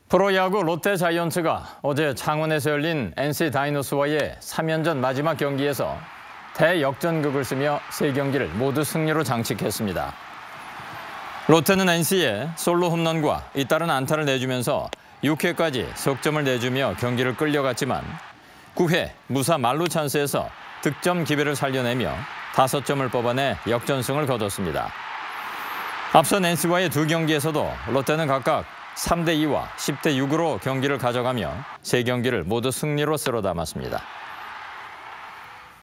프로야구 롯데 자이언츠가 어제 창원에서 열린 NC 다이노스와의 3연전 마지막 경기에서 대역전극을 쓰며 3경기를 모두 승리로 장식했습니다. 롯데는 NC에 솔로 홈런과 잇따른 안타를 내주면서 6회까지 석점을 내주며 경기를 끌려갔지만 9회 무사 만루 찬스에서 득점 기회를 살려내며 5점을 뽑아내 역전승을 거뒀습니다. 앞선 NC와의 2경기에서도 롯데는 각각 3대2와 10대6으로 경기를 가져가며 3경기를 모두 승리로 쓸어 담았습니다.